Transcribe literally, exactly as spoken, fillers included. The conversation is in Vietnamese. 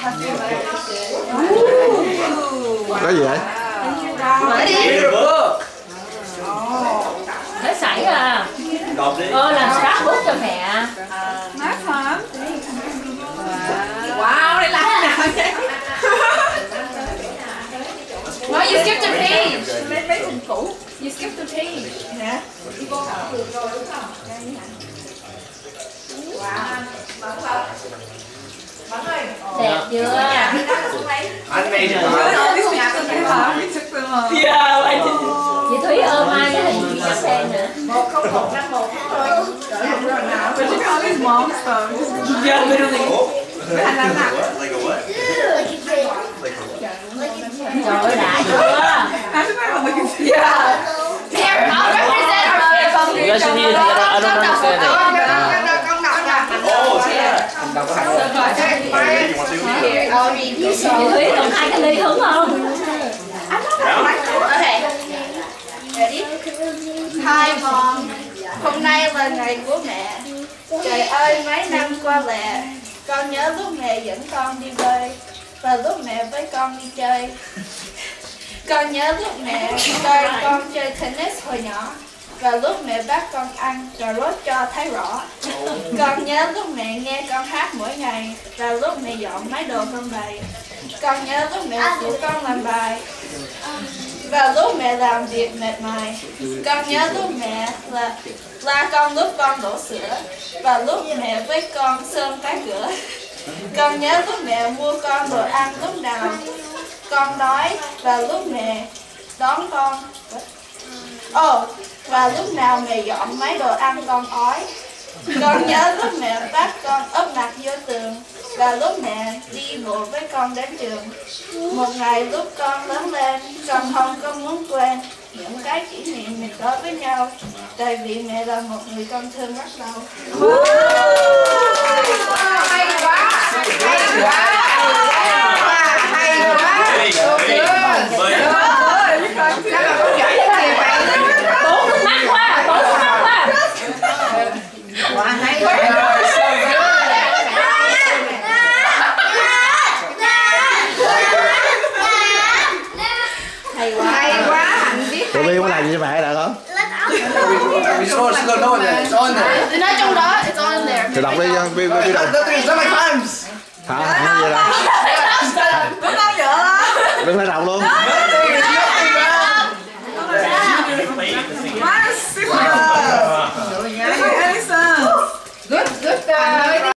Có gì vậy? Mở đi. Nó sảy à. Ờ, làm scrapbook cho mẹ. Mát hả? Wow, đây là nào vậy? No, you skipped a page. Mấy mấy hình cũ. You skipped a page. Hả? Đẹp chưa? Anh made it. Yeah, I did. Chị Thúy ôm ai cái hình chị cho xem nè. một không một năm một thôi. But you call these monsters. Yeah, literally. Cái hành lang nặng. Like a what? Trời ơi, đã chưa? I just remember looking for yeah. Here, I'll represent our family. You guys should read it together. I don't understand it. Con đọc nè. Oh, yeah. Đọc có hay không? Chị Thúy còn hai cái ly hứng không? Okay. Ready? Hi Mom. Hôm nay là ngày của mẹ. Trời ơi, mấy năm qua lẹ. Con nhớ lúc mẹ dẫn con đi bơi và lúc mẹ với con đi chơi. Con nhớ lúc mẹ coi con chơi tennis hồi nhỏ và lúc mẹ bắt con ăn cà rốt cho thấy rõ. Con nhớ lúc mẹ nghe con hát mỗi ngày và lúc mẹ dọn mấy đồ trong bày. Con nhớ lúc mẹ phụ con làm bài và lúc mẹ làm việc mệt mỏi. Con nhớ lúc mẹ là la con lúc con đổ sữa và lúc mẹ với con sơm cái cửa. Con nhớ lúc mẹ mua con đồ ăn lúc nào con đói và lúc mẹ đón con. Ồ, oh, và lúc nào mẹ dọn mấy đồ ăn con ói. Con nhớ lúc mẹ bắt con ấp mặt vô tường và lúc mẹ đi bộ với con đến trường. Một ngày lúc con lớn lên, con không có muốn quên những cái kỷ niệm mình có với nhau, tại vì mẹ là một người con thương rất lâu. Wow. Hay quá, hay quá, hay quá. Tốn nước mắt quá, tốn nước mắt quá. Quá hay quá. Hay quá. Hay quá, Hạnh biết. Tụi Biên có làm gì cho mẹ được không? Nói trong đó, it's all in there. Thì đọc đi cho Biên Biên đọc. Hả? Hả? Gì đâu? Có bao giờ đó. Đừng phải đọc luôn. Quá xinh. Good, good.